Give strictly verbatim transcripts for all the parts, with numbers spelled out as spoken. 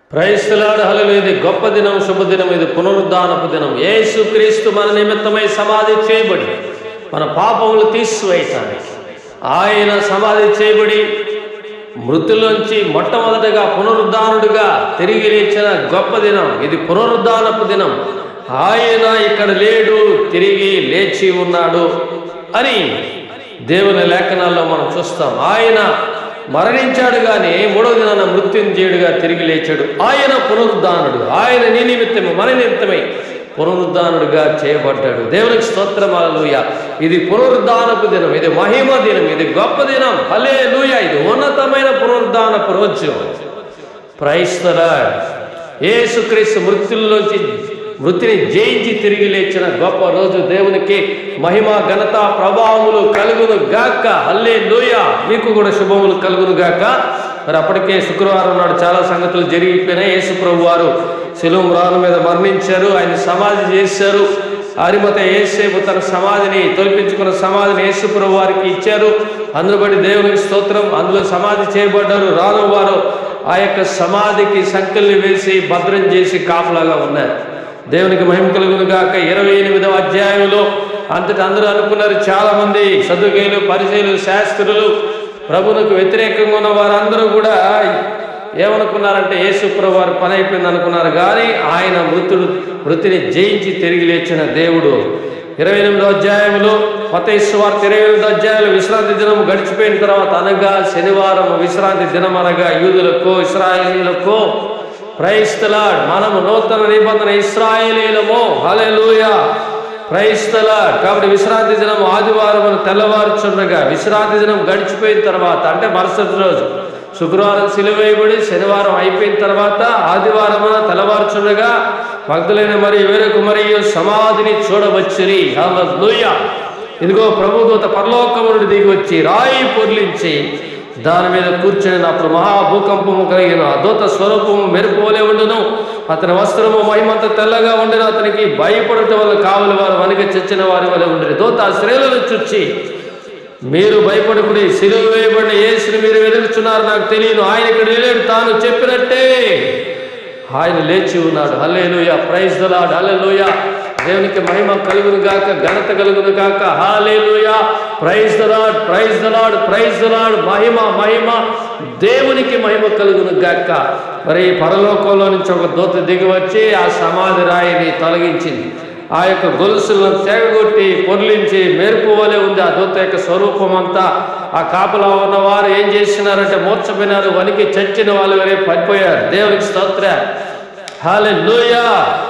Praise the Lord. హల్లెలూయా. ఇది గొప్ప దినం, శుభదినం. ఇది పునరుద్ధానపు దినం. యేసుక్రీస్తు మన నిమిత్తమై సమాధి చేయబడి మన పాపములు తీసివేయటానికి ఆయన సమాధి చేయబడి మృతుల్లోంచి మొట్టమొదటిగా పునరుద్ధానుడిగా తిరిగి లేచిన గొప్ప దినం. ఇది పునరుద్ధానపు దినం. ఆయన ఇక్కడ లేడు, తిరిగి లేచి ఉన్నాడు అని దేవుని లేఖనాల్లో మనం చూస్తాం. ఆయన మరణించాడు కానీ మూడో దినాన మృత్యుంజయుడిగా తిరిగి లేచాడు. ఆయన పునరుద్ధానుడు. ఆయన నీ నిమిత్తమే మన నిమిత్తమై పునరుద్ధానుడిగా చేయబడ్డాడు. దేవునికి స్తోత్రం. హల్లెలూయా. ఇది పునరుద్ధానపు దినం. ఇది మహిమ దినం. ఇది గొప్ప దినం. హల్లెలూయా. ఇది ఉన్నతమైన పునరుద్ధానపు రోజు. Praise the Lord. యేసుక్రీస్తు మృత్యుల్లోంచి మృతిని జయించి తిరిగి లేచిన గొప్ప రోజు. దేవునికి మహిమ, ఘనత, ప్రభావములు కలుగును గాక. హల్లెలూయా. మీకు కూడా శుభములు కలుగును గాక. మరి అప్పటికే శుక్రవారం నాడు చాలా సంగతులు జరిగిపోయినాయి. యేసు ప్రభు వారు శిలువ మ్రాను మీద మరణించారు. ఆయన సమాధి చేశారు. అరిమత యేసేపు తన సమాధిని తొలిపించుకున్న సమాధిని యేసు ప్రభు వారికి ఇచ్చారు. అందులో బట్టి దేవునికి స్తోత్రం. అందులో సమాధి చేయబడ్డారు. రాను వారు ఆ యొక్క సమాధికి సంకెళ్ళు వేసి భద్రం చేసి కాపలాగా ఉన్నారు. దేవునికి మహిమ కలుగును గాక. ఇరవై ఎనిమిదవ అధ్యాయంలో అంతటి అందరూ అనుకున్నారు, చాలా మంది సదుకేయులు, పరిసయ్యులు, శాస్త్రులు, ప్రభువుకు వ్యతిరేకంగా ఉన్న వారందరూ కూడా ఏమనుకున్నారంటే యేసు ప్రభు వారి పని అయిపోయింది అనుకున్నారు. కానీ ఆయన మృతుడు మృతిని జయించి తిరిగి లేచిన దేవుడు. ఇరవై ఎనిమిదో అధ్యాయంలో మత్తయి సువార్త ఇరవై ఎనిమిదో అధ్యాయంలో విశ్రాంతి దినం గడిచిపోయిన తర్వాత, అనగా శనివారం విశ్రాంతి దినం, అనగా యూదులకు ఇశ్రాయేలీయులకు. Praise the Lord. మనము నూతన నిబంధన ఇశ్రాయేలీయులము. హల్లెలూయా. Praise the Lord. కాబట్టి విశ్రాంతి దినం ఆదివారం తెల్లవారుచుండగా, విశ్రాంతి దినం గడిచిపోయిన తర్వాత అంటే మరుసటి రోజు శుక్రవారం సిలువ వేయబడి శనివారం అయిపోయిన తర్వాత ఆదివారం తెల్లవారుచుండగా భక్తులైన మరియు వేరొక మరియు సమాధిని చూడవచ్చుని. హల్లెలూయా. ఇదిగో ప్రభుదూత పరలోకము నుండి దిగి వచ్చి రాయి పొర్లించి దాని మీద కూర్చొని అప్పుడు మహాభూకంపము కలిగిన. దూత స్వరూపము మెరుపువలే ఉండును. అతని వస్త్రము మహిమంత తెల్లగా ఉండిన. అతనికి భయపడటం వల్ల కావలి వారు వణికి చచ్చిన వారి వల్ల ఉండేది. దూత ఆ స్త్రీలను చుచ్చి, మీరు భయపడకుడి, సిలువ వేయబడిన యేసుని మీరు వెతుకుచున్నారు, నాకు తెలియను. ఆయన ఇక్కడ లేడు, తాను చెప్పినట్టే ఆయన లేచి ఉన్నాడు. హల్లెలూయా. Praise the Lord. హల్లెలూయా. దేవునికి మహిమ కలుగును గాక, ఘనత కలుగును గాక. హల్లెలూయా. Praise the Lord, praise the Lord, praise the Lord. మహిమ మహిమ దేవునికి మహిమ కలుగును గాక. మరి పరలోకంలో నుంచి ఒక దూత దిగి వచ్చి ఆ సమాధి రాయిని తొలగించింది. ఆ యొక్క గొలుసులను తెగగొట్టి పొర్లించి మెరుపు వలె ఉంది ఆ దూత యొక్క స్వరూపం అంతా. ఆ కాపలా ఉన్నవారు ఏం చేసినారంటే మూర్ఛపోయినారు, వనికి చచ్చిన వాళ్ళు వరే పడిపోయారు. దేవునికి స్తోత్రం. హల్లెలూయా.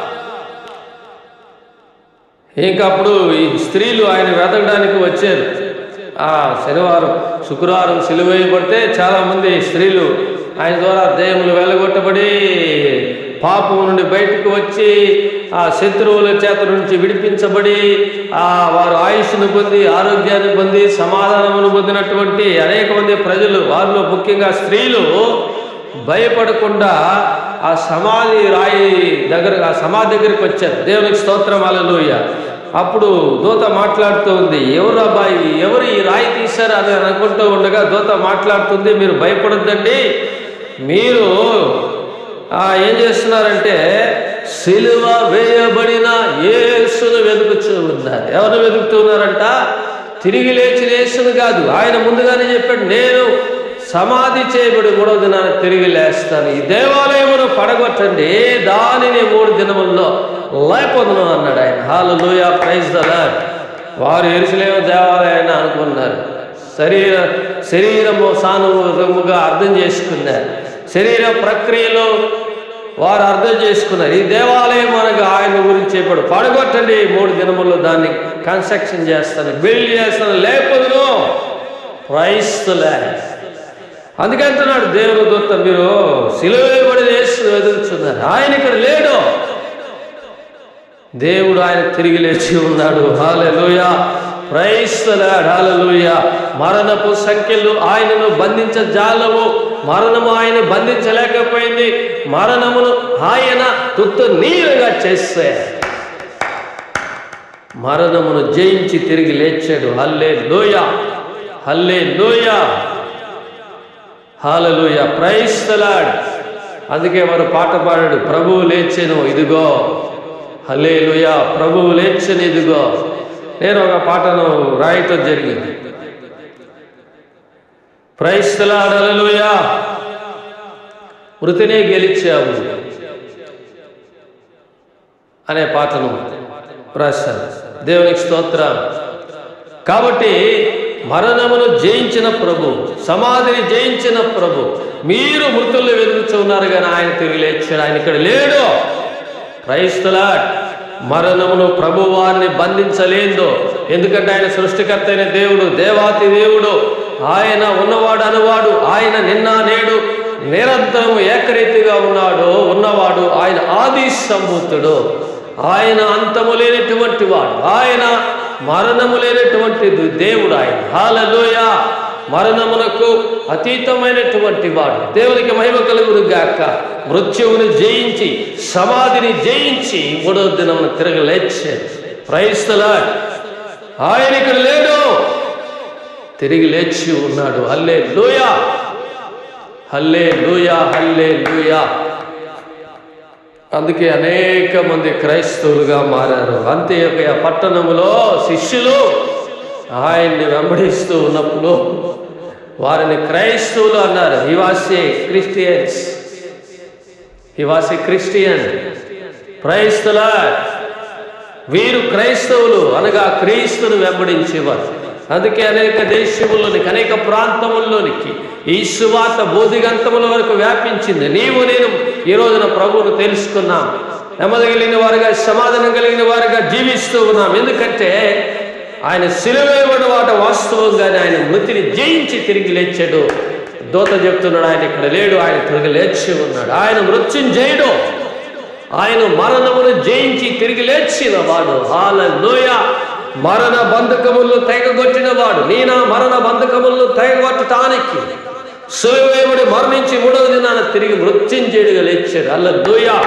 ఇంకా అప్పుడు ఈ స్త్రీలు ఆయన వెతకడానికి వచ్చారు. ఆ శనివారం శుక్రవారం సిలువ వేయబడితే చాలామంది స్త్రీలు ఆయన ద్వారా దయ్యములు వెలగొట్టబడి పాపం నుండి బయటకు వచ్చి ఆ శత్రువుల చేత నుంచి విడిపించబడి ఆ వారు ఆయుష్ను పొంది, ఆరోగ్యాన్ని పొంది, సమాధానమును పొందినటువంటి అనేక మంది ప్రజలు, వారిలో ముఖ్యంగా స్త్రీలు భయపడకుండా ఆ సమాధి రాయి దగ్గర ఆ సమాధి దగ్గరికి వచ్చారు. దేవునికి స్తోత్రం. హల్లెలూయా. అప్పుడు దూత మాట్లాడుతూ ఉంది, ఎవరు అబ్బాయి, ఎవరు ఈ రాయి తీశారు అని అనుకుంటూ ఉండగా దూత మాట్లాడుతుంది, మీరు భయపడొద్దండి, మీరు ఏం చేస్తున్నారంటే సిలువ వేయబడిన యేసును వెతుకుతూ ఉన్నారు. ఎవరు వెతుకుతూ ఉన్నారంట? తిరిగి లేచిన యేసును కాదు. ఆయన ముందుగానే చెప్పాడు, నేను సమాధి చేయబడి మూడో దినాన్ని తిరిగి లేస్తాను. ఈ దేవాలయమును పడగొట్టండి, దానిని మూడు దినముల్లో లేపొందును అన్నాడు ఆయన. హల్లెలూయా. Praise the Lord. వారు యెరూషలేము దేవాలయాన్ని అనుకున్నారు. శరీర శరీరము సానుముగా అర్థం చేసుకున్నారు. శరీర ప్రక్రియలో వారు అర్థం చేసుకున్నారు. ఈ దేవాలయం అనగా ఆయన గురించి చెప్పాడు, పడగొట్టండి, మూడు దినముల్లో దాన్ని కన్స్ట్రక్షన్ చేస్తాను, బిల్డ్ చేస్తాను, లేపొందును. Praise the Lord. అందుకంటున్నాడు దేవుని దూత, మీరు సిలువ వేయబడిన యేసును వెతుకుతున్నారు, ఆయన ఇక్కడ లేడు. దేవుడు ఆయన తిరిగి లేచి ఉన్నాడు. హల్లెలూయా. Praise the Lord. హల్లెలూయా. మరణపు సంఖ్యలు ఆయనను బంధించజాలవు. మరణము ఆయన బంధించలేకపోయింది. మరణమును ఆయన తుత్తు నీరుగా చేస్తే మరణమును జయించి తిరిగి లేచాడు. హల్లెలూయా. హల్లెలూయా. హల్లెలూయా. Praise the Lord. అందుకే వారు పాట పాడాడు, ప్రభువు లేచెను ఇదిగో, హల్లెలూయా, ప్రభువు లేచెను ఇదిగో. నేను ఒక పాటను రాయటం జరిగింది, ప్రైజ్ ది లార్డ్, హల్లెలూయా. మృతినే గెలిచావు అనే పాటను రాశాను. దేవునికి స్తోత్రం. కాబట్టి మరణమును జయించిన ప్రభు, సమాధిని జయించిన ప్రభు, మీరు మృతుల్లో వెలుగుతున్నారు కానీ ఆయన తిరిగి లేచాడు. ఆయన ఇక్కడ లేడు. Praise the Lord. మరణమును ప్రభు వారిని బంధించలేదో, ఎందుకంటే ఆయన సృష్టికర్త అయిన దేవుడు, దేవాతి దేవుడు. ఆయన ఉన్నవాడు అనువాడు, ఆయన నిన్న నేడు నిరంతరము ఏకరీతిగా ఉన్నాడు ఉన్నవాడు. ఆయన ఆది సంభూతుడు, ఆయన అంతము లేనటువంటి వాడు, ఆయన మరణము లేనటువంటి దేవుడు ఆయన. హల్లెలూయా. మరణమునకు అతీతమైనటువంటి వాడు. దేవునికి మహిమ కలుగును గాక. మృత్యువుని జయించి సమాధిని జయించి మూడవ దినమున తిరగ లేచాడు. Praise the Lord. ఆయన ఇక్కడ లేడు, తిరిగి లేచి ఉన్నాడు. హల్లెలూయా, హల్లెలూయా, హల్లెలూయా. అందుకే అనేక మంది క్రైస్తవులుగా మారారు. అంత్యోకయ పట్టణములో శిష్యులు ఆయన్ని వెంబడిస్తూ ఉన్నప్పుడు వారిని క్రైస్తవులు అన్నారు. He was a Christians, he was a Christian. Praise the Lord. వీరు క్రైస్తవులు అనగా క్రీస్తును వెంబడించేవారు. అందుకే అనేక దేశముల్లోనికి, అనేక ప్రాంతముల్లోనికి ఈ సువార్త బోధిగంతముల వరకు వ్యాపించింది. నీవు నేను ఈ రోజున ప్రభువును తెలుసుకున్నాం, నెమ్మది కలిగిన వారుగా, సమాధానం కలిగిన వారుగా జీవిస్తూ ఉన్నాం. ఎందుకంటే ఆయన సిలువేయబడిన వాట వాస్తవంగానే ఆయన మృతిని జయించి తిరిగి లేచాడు. దూత చెప్తున్నాడు ఆయన ఇక్కడ లేడు, ఆయన తిరిగి లేచి ఉన్నాడు. ఆయన మృత్యుంజయుడు, ఆయన మరణమును జయించి తిరిగి లేచిన వాడు. హల్లెలూయా. మరణ బంధకములను తెగగొట్టిన వాడు. నేను మరణ బంధకములను తెగగొట్టడానికి సిలువేయబడి మరణించి మూడవ దినాన తిరిగి మృత్యుంజయుడిగా లేచాడు. హల్లెలూయా.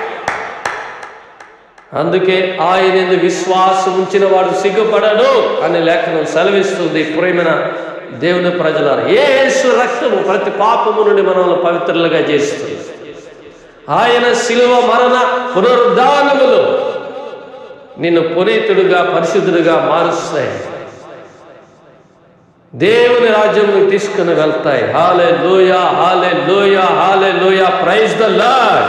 అందుకే ఆయన యందు విశ్వాసం ఉంచిన వాడు సిగ్గుపడడు అని లేఖనం సెలవిస్తుంది. ప్రియమైన దేవుని ప్రజలారా, యేసు రక్తము ప్రతి పాపము నుండి మనల్ని పవిత్రులుగా చేస్తుంది. ఆయన శిలువ మరణ పునరుద్ధానములు నిన్ను పునీతుడుగా, పరిశుద్ధుడుగా మారుస్తాయి, దేవుని రాజ్యమును తీసుకుని వెళ్తాయి. హల్లెలూయా, హల్లెలూయా, హల్లెలూయా. Praise the Lord.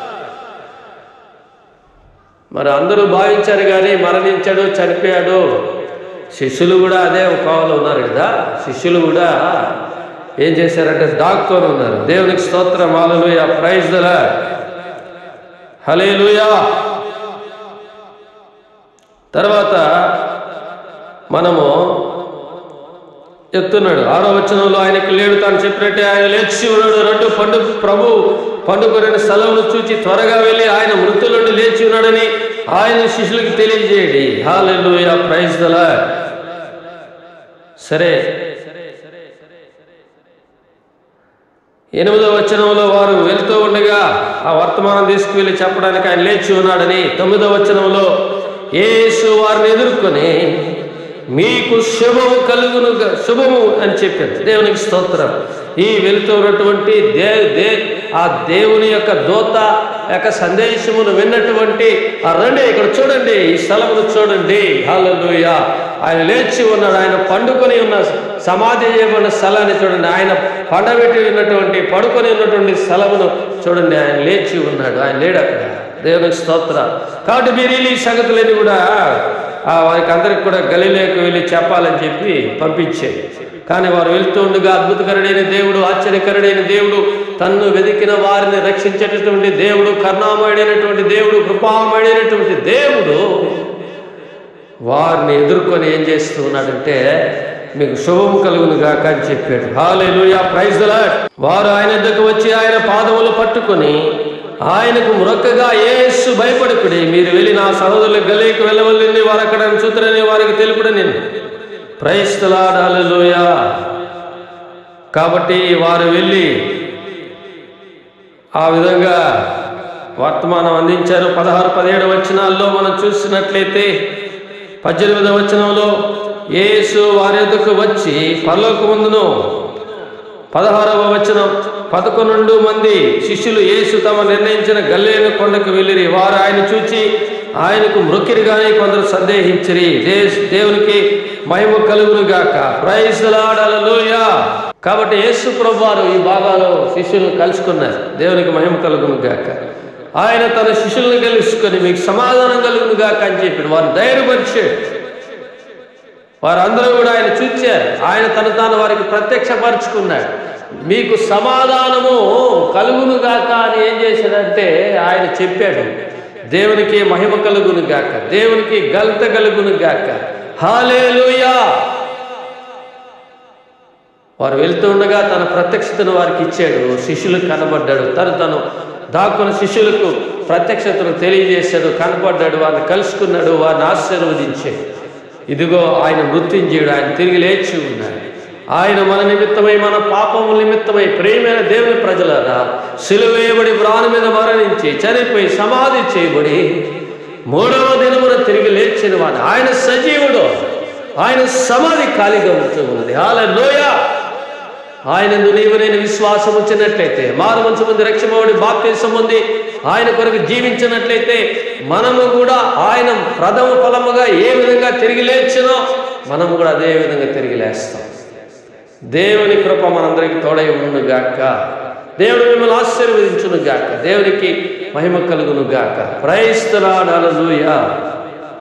మరి అందరూ భావించారు కానీ మరణించాడు, చనిపోయాడు. శిష్యులు కూడా అదే కోవలో ఉన్నారు కదా. శిష్యులు కూడా ఏం చేశారంటే దాక్కొని ఉన్నారు. దేవునికి స్తోత్రం. హల్లెలూయా. Praise the Lord. హల్లెలూయా. తర్వాత మనము చెప్తున్నాడు ఆరో వచనంలో, ఆయనకు లేడు తాను చెప్పినట్టే ఆయన లేచి ఉన్నాడు. రెండు పండు ప్రభు పండుకొనిన స్థలమును చూచి త్వరగా వెళ్ళి ఆయన మృతుల నుండి లేచి ఉన్నాడని ఆయన శిష్యులకు తెలియజేయండి. హల్లెలూయా. Praise the Lord. సరే, ఎనిమిదవ వచనంలో వారు వెళ్తూ ఉండగా ఆ వర్తమానం తీసుకువెళ్ళి చెప్పడానికి ఆయన లేచి ఉన్నాడని. తొమ్మిదవ వచనంలో యేసు వారిని ఎదుర్కొని మీకు శుభము కలుగును, శుభము అని చెప్పారు. దేవునికి స్తోత్రం. ఈ వెళుతున్నటువంటి దే దే ఆ దేవుని యొక్క దూత యొక్క సందేశమును విన్నటువంటి ఆ రండి ఇక్కడ చూడండి, ఈ స్థలమును చూడండి. హల్లెలూయా. ఆయన లేచి ఉన్నాడు. ఆయన పండుకొని ఉన్న సమాధి చేయబడిన స్థలాన్ని చూడండి. ఆయన పండబెట్టి ఉన్నటువంటి పడుకొని ఉన్నటువంటి స్థలమును చూడండి. ఆయన లేచి ఉన్నాడు, ఆయన లేడు అక్కడ. దేవునికి స్తోత్రం. కాబట్టి మీరు ఈ సంగతులన్నీ కూడా వారికి అందరికి కూడా గలిలేకు వెళ్ళి చెప్పాలని చెప్పి పంపించేది. కానీ వారు వెళ్తూ ఉండగా అద్భుతకరుడైన దేవుడు, ఆశ్చర్యకరుడైన దేవుడు, తన్ను వెతికిన వారిని రక్షించేటటువంటి దేవుడు, కరుణామయుడైనటువంటి దేవుడు, కృపామయుడైనటువంటి దేవుడు వారిని ఎదుర్కొని ఏం చేస్తూ ఉన్నాడంటే మీకు శుభం కలుగును గాక అని చెప్పాడు. హల్లెలూయా. Praise the Lord. వారు ఆయన దగ్గరకు వచ్చి ఆయన పాదములు పట్టుకొని ఆయనకు మొరకగా, యేసు భయపడుకుడి, మీరు వెళ్ళి నా సహోదరుల గలీకి వెళ్ళవల్లింది, వారు అక్కడ చూతురని వారికి తెలుపుడని. Praise the Lord. హల్లెలూయా. కాబట్టి వారు వెళ్ళి ఆ విధంగా వర్తమానం అందించారు. పదహారు పదిహేడు వచనాల్లో మనం చూసినట్లయితే పద్దెనిమిదవ వచనంలో యేసు వారి యొద్దకు వచ్చి పరలోకమందును, పదహారవ వచనం పదకొండు మంది శిష్యులు యేసు తమ నిర్ణయించిన గలిలయ కొండకు వెళ్ళిరి. వారు ఆయన చూచి ఆయనకు మ్రొక్కిరి గాని కొందరు సందేహించిరి. దేవునికి మహిమ కలుగును గాక. ప్రైజ్ ది లార్డ్, హల్లెలూయా. కాబట్టి యేసు ప్రభువారు ఈ భాగాలో శిష్యులను కలుసుకున్నారు. దేవునికి మహిమ కలుగును గాక. ఆయన తన శిష్యులను కలుసుకొని మీకు సమాధానం కలుగును గాక అని చెప్పాడు. వారు ధైర్యపరిచాడు. వారందరూ కూడా ఆయన చూచారు. ఆయన తను తాను వారికి ప్రత్యక్షపరుచుకున్నాడు. మీకు సమాధానము కలుగును గాక అని ఏం చేశాడంటే ఆయన చెప్పాడు. దేవునికి మహిమ కలుగును గాక, దేవునికి ఘనత కలుగును గాక. హల్లెలూయా. వారు వెళ్తుండగా తన ప్రత్యక్షతను వారికి ఇచ్చాడు. శిష్యులకు కనబడ్డాడు. తను తను దాక్కున్న శిష్యులకు ప్రత్యక్షతను తెలియజేశాడు. కనబడ్డాడు, వారిని కలుసుకున్నాడు, వారిని ఆశీర్వదించాడు. ఇదిగో ఆయన మృత్యుంజయుడు, ఆయన తిరిగి లేచి ఉన్నాడు. ఆయన మన నిమిత్తమై, మన పాపముల నిమిత్తమై, ప్రియమైన దేవుని ప్రజలారా, సిలువేయబడి వ్రాను మీద మరణించి చనిపోయి సమాధి చేయబడి మూడవ దినమున తిరిగి లేచిన వాడు. ఆయన సజీవుడు. ఆయన సమాధి ఖాళీగా ఉంచుకున్నది. హల్లెలూయా. ఆయనందు నీవు నేను విశ్వాసం ఉంచినట్లయితే, మారు మనసు పొంది రక్షింపబడి బాప్తిసం పొంది ఆయన కొరకు జీవించినట్లయితే మనము కూడా ఆయన ప్రథమ ఫలముగా ఏ విధంగా తిరిగి లేచినో మనము కూడా అదే విధంగా తిరిగి లేస్తాం. దేవుని కృప మనందరికీ తోడై ఉండును గాక. దేవుడు మిమ్మల్ని ఆశీర్వదించును గాక. దేవునికి మహిమ కలుగును గాక. Praise the Lord, hallelujah.